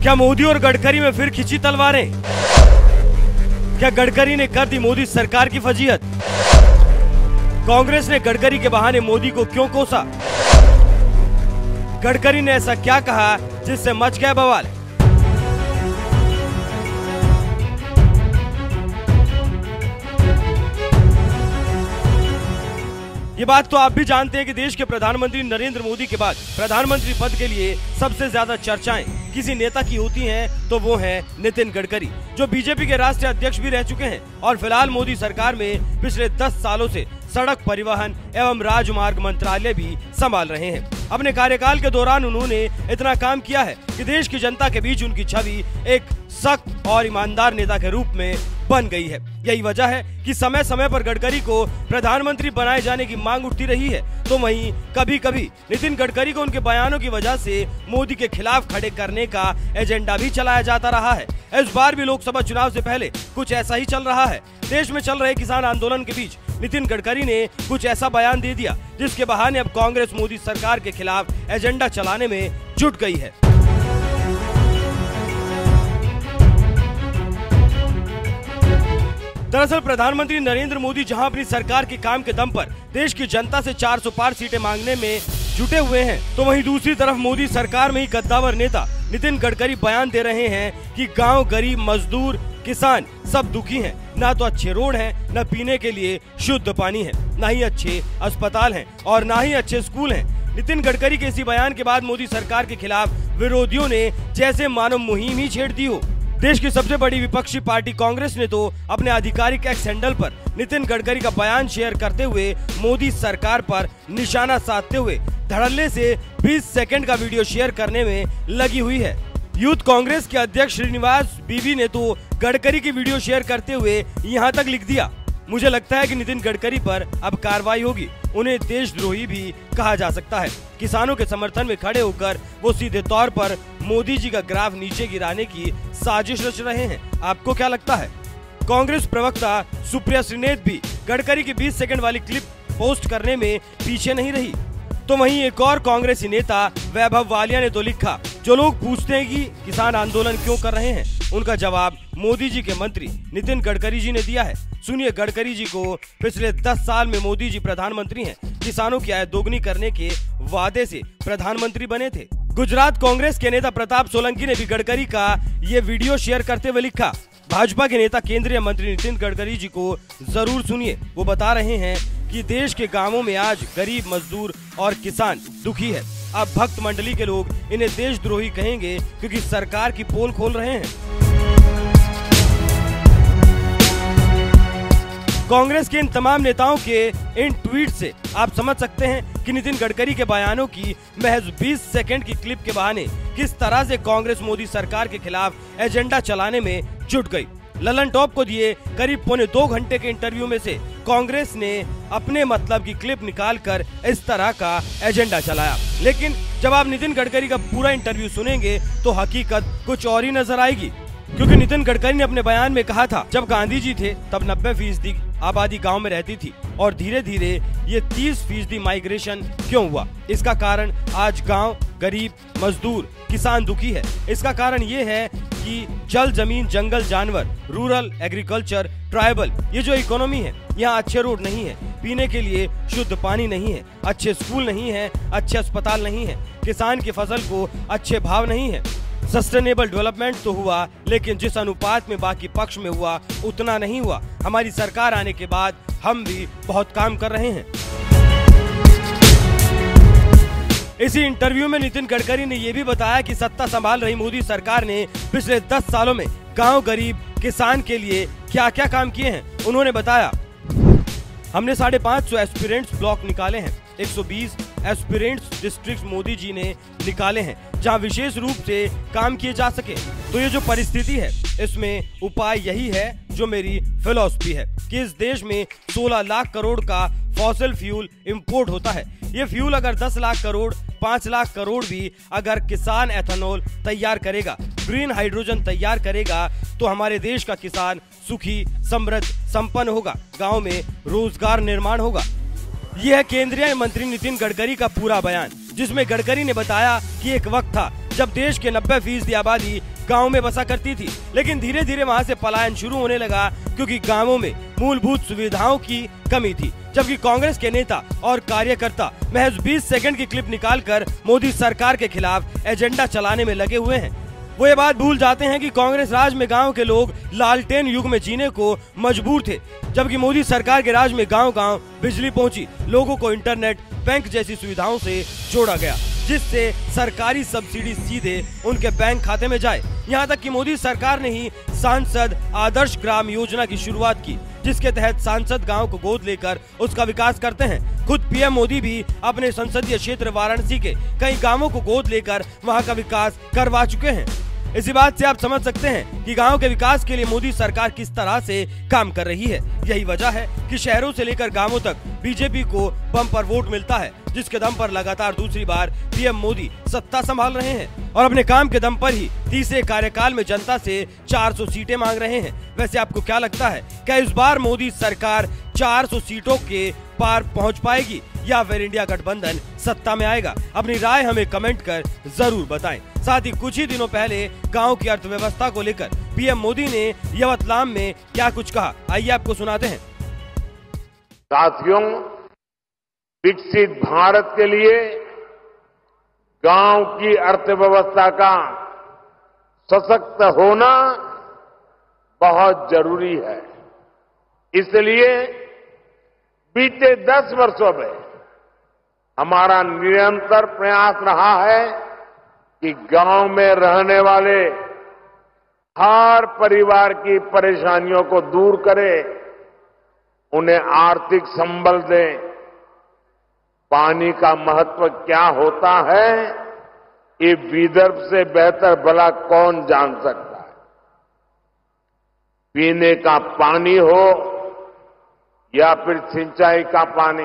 क्या मोदी और गडकरी में फिर खिंची तलवारें? क्या गडकरी ने कर दी मोदी सरकार की फजीहत? कांग्रेस ने गडकरी के बहाने मोदी को क्यों कोसा? गडकरी ने ऐसा क्या कहा जिससे मच गया बवाल? ये बात तो आप भी जानते हैं कि देश के प्रधानमंत्री नरेंद्र मोदी के बाद प्रधानमंत्री पद के लिए सबसे ज्यादा चर्चाएं किसी नेता की होती हैं तो वो हैं नितिन गडकरी, जो बीजेपी के राष्ट्रीय अध्यक्ष भी रह चुके हैं और फिलहाल मोदी सरकार में पिछले 10 सालों से सड़क परिवहन एवं राजमार्ग मंत्रालय भी संभाल रहे हैं। अपने कार्यकाल के दौरान उन्होंने इतना काम किया है कि देश की जनता के बीच उनकी छवि एक सख्त और ईमानदार नेता के रूप में बन गई है। यही वजह है कि समय समय पर गडकरी को प्रधानमंत्री बनाए जाने की मांग उठती रही है, तो वहीं कभी कभी नितिन गडकरी को उनके बयानों की वजह से मोदी के खिलाफ खड़े करने का एजेंडा भी चलाया जाता रहा है। इस बार भी लोकसभा चुनाव से पहले कुछ ऐसा ही चल रहा है। देश में चल रहे किसान आंदोलन के बीच नितिन गडकरी ने कुछ ऐसा बयान दे दिया जिसके बहाने अब कांग्रेस मोदी सरकार के खिलाफ एजेंडा चलाने में जुट गई है। दरअसल प्रधानमंत्री नरेंद्र मोदी जहां अपनी सरकार के काम के दम पर देश की जनता से 400 पार सीटें मांगने में जुटे हुए हैं, तो वहीं दूसरी तरफ मोदी सरकार में ही कद्दावर नेता नितिन गडकरी बयान दे रहे हैं कि गांव, गरीब, मजदूर, किसान सब दुखी हैं। ना तो अच्छे रोड हैं, न पीने के लिए शुद्ध पानी है, न ही अच्छे अस्पताल हैं और न ही अच्छे स्कूल हैं। नितिन गडकरी के इसी बयान के बाद मोदी सरकार के खिलाफ विरोधियों ने जैसे मानव मुहिम ही छेड़ दी हो। देश की सबसे बड़ी विपक्षी पार्टी कांग्रेस ने तो अपने आधिकारिक एक्स हैंडल पर नितिन गडकरी का बयान शेयर करते हुए मोदी सरकार पर निशाना साधते हुए धड़ल्ले से 20 सेकंड का वीडियो शेयर करने में लगी हुई है। यूथ कांग्रेस के अध्यक्ष श्रीनिवास बीवी ने तो गडकरी की वीडियो शेयर करते हुए यहाँ तक लिख दिया, मुझे लगता है कि नितिन गडकरी पर अब कार्रवाई होगी, उन्हें देशद्रोही भी कहा जा सकता है। किसानों के समर्थन में खड़े होकर वो सीधे तौर पर मोदी जी का ग्राफ नीचे गिराने की साजिश रच रहे हैं। आपको क्या लगता है? कांग्रेस प्रवक्ता सुप्रिया श्रीनेत भी गडकरी की 20 सेकंड वाली क्लिप पोस्ट करने में पीछे नहीं रही। तो वहीं एक और कांग्रेसी नेता वैभव वालिया ने तो लिखा, जो लोग पूछते हैं कि किसान आंदोलन क्यों कर रहे हैं, उनका जवाब मोदी जी के मंत्री नितिन गडकरी जी ने दिया है। सुनिए गडकरी जी को। पिछले 10 साल में मोदी जी प्रधानमंत्री हैं, किसानों की आय दोगुनी करने के वादे से प्रधानमंत्री बने थे। गुजरात कांग्रेस के नेता प्रताप सोलंकी ने भी गडकरी का ये वीडियो शेयर करते हुए लिखा, भाजपा के नेता केंद्रीय मंत्री नितिन गडकरी जी को जरूर सुनिए, वो बता रहे हैं कि देश के गांवों में आज गरीब, मजदूर और किसान दुखी है। अब भक्त मंडली के लोग इन्हें देशद्रोही कहेंगे क्योंकि सरकार की पोल खोल रहे हैं। कांग्रेस के इन तमाम नेताओं के इन ट्वीट से आप समझ सकते हैं कि नितिन गडकरी के बयानों की महज 20 सेकंड की क्लिप के बहाने किस तरह से कांग्रेस मोदी सरकार के खिलाफ एजेंडा चलाने में जुट गई। ललन टॉप को दिए करीब 2.25 घंटे के इंटरव्यू में से कांग्रेस ने अपने मतलब की क्लिप निकालकर इस तरह का एजेंडा चलाया। लेकिन जब आप नितिन गडकरी का पूरा इंटरव्यू सुनेंगे तो हकीकत कुछ और ही नजर आएगी, क्योंकि नितिन गडकरी ने अपने बयान में कहा था, जब गांधी जी थे तब 90% आबादी गांव में रहती थी और धीरे धीरे ये 30% माइग्रेशन क्यों हुआ। इसका कारण आज गांव, गरीब, मजदूर, किसान दुखी है। इसका कारण ये है कि जल, जमीन, जंगल, जानवर, रूरल, एग्रीकल्चर, ट्राइबल, ये जो इकोनॉमी है, यहाँ अच्छे रोड नहीं है, पीने के लिए शुद्ध पानी नहीं है, अच्छे स्कूल नहीं है, अच्छे अस्पताल नहीं है, किसान की फसल को अच्छे भाव नहीं है। सस्टेनेबल डेवलपमेंट तो हुआ, लेकिन जिस अनुपात में बाकी पक्ष में हुआ उतना नहीं हुआ। हमारी सरकार आने के बाद हम भी बहुत काम कर रहे हैं। इसी इंटरव्यू में नितिन गडकरी ने यह भी बताया कि सत्ता संभाल रही मोदी सरकार ने पिछले 10 सालों में गांव, गरीब, किसान के लिए क्या क्या काम किए हैं। उन्होंने बताया, हमने 550 एस्पिरेंट्स ब्लॉक निकाले हैं, 120 एस्पिरेंट्स डिस्ट्रिक्ट मोदी जी ने निकाले हैं जहां विशेष रूप से काम किए जा सके। तो ये जो परिस्थिति है, इसमें उपाय यही है जो मेरी फिलॉसफी है कि इस देश में 16 लाख करोड़ का फॉसिल फ्यूल इंपोर्ट होता है। ये फ्यूल अगर 10 लाख करोड़, 5 लाख करोड़ भी अगर किसान एथेनॉल तैयार करेगा, ग्रीन हाइड्रोजन तैयार करेगा, तो हमारे देश का किसान सुखी, समृद्ध, संपन्न होगा, गांव में रोजगार निर्माण होगा। यह है केंद्रीय मंत्री नितिन गडकरी का पूरा बयान, जिसमें गडकरी ने बताया कि एक वक्त था जब देश के 90% आबादी गांव में बसा करती थी, लेकिन धीरे धीरे वहां से पलायन शुरू होने लगा क्योंकि गांवों में मूलभूत सुविधाओं की कमी थी। जबकि कांग्रेस के नेता और कार्यकर्ता महज 20 सेकंड की क्लिप निकालकर मोदी सरकार के खिलाफ एजेंडा चलाने में लगे हुए हैं। वो ये बात भूल जाते हैं कि कांग्रेस राज में गांव के लोग लालटेन युग में जीने को मजबूर थे, जबकि मोदी सरकार के राज में गांव-गांव बिजली पहुंची, लोगों को इंटरनेट, बैंक जैसी सुविधाओं से जोड़ा गया, जिससे सरकारी सब्सिडी सीधे उनके बैंक खाते में जाए। यहाँ तक कि मोदी सरकार ने ही सांसद आदर्श ग्राम योजना की शुरुआत की, जिसके तहत सांसद गांव को गोद लेकर उसका विकास करते हैं। खुद पीएम मोदी भी अपने संसदीय क्षेत्र वाराणसी के कई गांवों को गोद लेकर वहां का विकास करवा चुके हैं। इसी बात से आप समझ सकते हैं कि गांव के विकास के लिए मोदी सरकार किस तरह से काम कर रही है। यही वजह है कि शहरों से लेकर गांवों तक बीजेपी को बम्पर वोट मिलता है, जिसके दम पर लगातार दूसरी बार पीएम मोदी सत्ता संभाल रहे हैं और अपने काम के दम पर ही तीसरे कार्यकाल में जनता से 400 सीटें मांग रहे हैं। वैसे आपको क्या लगता है, क्या इस बार मोदी सरकार 400 सीटों के पार पहुंच पाएगी या फिर इंडिया गठबंधन सत्ता में आएगा? अपनी राय हमें कमेंट कर जरूर बताएं। साथ ही कुछ ही दिनों पहले गांव की अर्थव्यवस्था को लेकर पीएम मोदी ने यवतलाम में क्या कुछ कहा, आइए आपको सुनाते हैं। साथियों, विकसित भारत के लिए गांव की अर्थव्यवस्था का सशक्त होना बहुत जरूरी है। इसलिए बीते 10 वर्षों में हमारा निरंतर प्रयास रहा है कि गांव में रहने वाले हर परिवार की परेशानियों को दूर करें, उन्हें आर्थिक संबल दें। पानी का महत्व क्या होता है, ये विदर्भ से बेहतर भला कौन जान सकता है। पीने का पानी हो या फिर सिंचाई का पानी,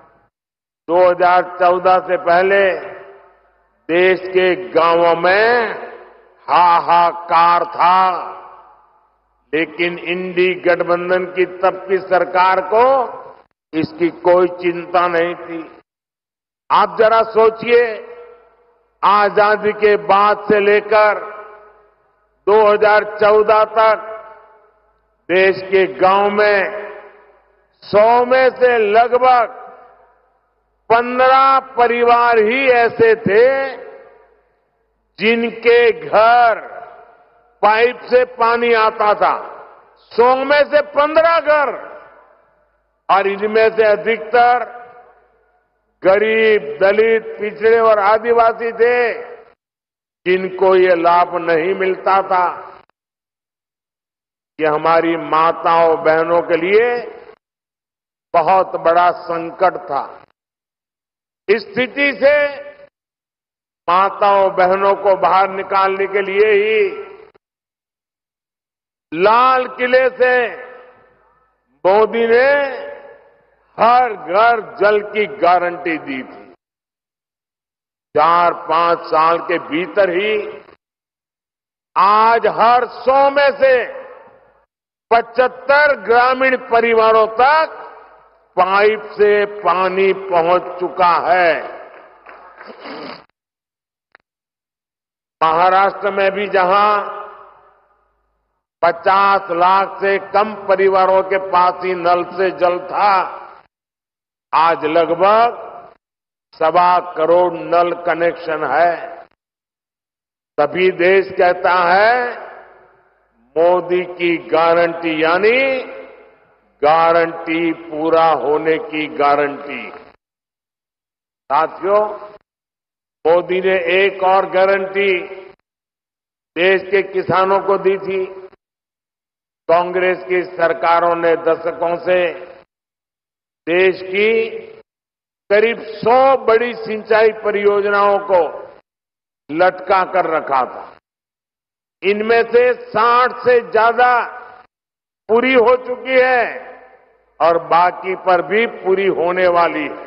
2014 से पहले देश के गांवों में हाहाकार था, लेकिन इंडी गठबंधन की तब की सरकार को इसकी कोई चिंता नहीं थी। आप जरा सोचिए, आजादी के बाद से लेकर 2014 तक देश के गांव में 100 में से लगभग 15 परिवार ही ऐसे थे जिनके घर पाइप से पानी आता था। 100 में से 15 घर, और इनमें से अधिकतर गरीब, दलित, पिछड़े और आदिवासी थे जिनको ये लाभ नहीं मिलता था। ये हमारी माताओं बहनों के लिए बहुत बड़ा संकट था। इस स्थिति से माताओं बहनों को बाहर निकालने के लिए ही लाल किले से मोदी ने हर घर जल की गारंटी दी थी। 4-5 साल के भीतर ही आज हर 100 में से 75 ग्रामीण परिवारों तक पाइप से पानी पहुंच चुका है। महाराष्ट्र में भी जहां 50 लाख से कम परिवारों के पास ही नल से जल था, आज लगभग 1.25 करोड़ नल कनेक्शन है। तभी देश कहता है मोदी की गारंटी, यानी गारंटी पूरा होने की गारंटी। साथियों, मोदी ने एक और गारंटी देश के किसानों को दी थी। कांग्रेस की सरकारों ने दशकों से देश की करीब 100 बड़ी सिंचाई परियोजनाओं को लटका कर रखा था। इनमें से 60 से ज्यादा पूरी हो चुकी है और बाकी पर भी पूरी होने वाली है।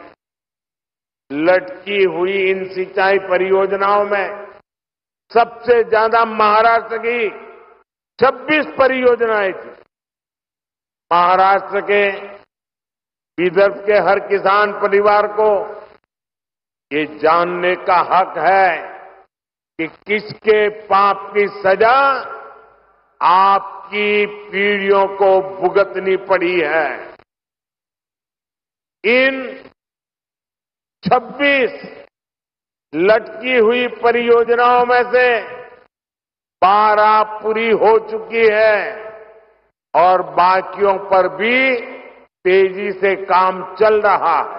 लटकी हुई इन सिंचाई परियोजनाओं में सबसे ज्यादा महाराष्ट्र की 26 परियोजनाएं थी। महाराष्ट्र के, विदर्भ के हर किसान परिवार को ये जानने का हक है कि किसके पाप की सजा आपकी पीढ़ियों को भुगतनी पड़ी है। इन 26 लटकी हुई परियोजनाओं में से 12 पूरी हो चुकी है और बाकियों पर भी तेजी से काम चल रहा है।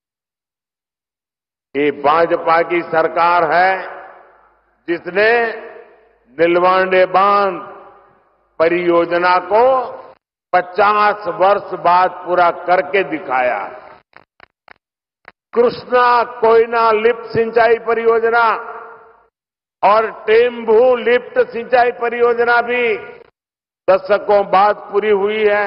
ये भाजपा की सरकार है जिसने नीलवांडे बांध परियोजना को 50 वर्ष बाद पूरा करके दिखाया। कृष्णा कोयना लिफ्ट सिंचाई परियोजना और टेम्बू लिफ्ट सिंचाई परियोजना भी दशकों बाद पूरी हुई है।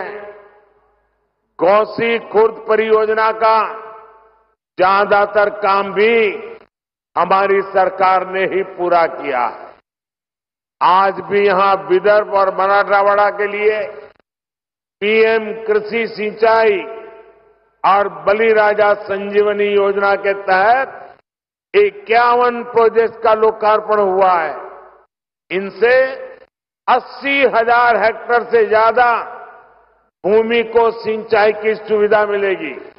गौसी खुर्द परियोजना का ज्यादातर काम भी हमारी सरकार ने ही पूरा किया है। आज भी यहां विदर्भ और मराठवाड़ा के लिए पीएम कृषि सिंचाई और बलिराजा संजीवनी योजना के तहत 51 प्रोजेक्ट का लोकार्पण हुआ है। इनसे 80,000 हेक्टेयर से ज्यादा भूमि को सिंचाई की सुविधा मिलेगी।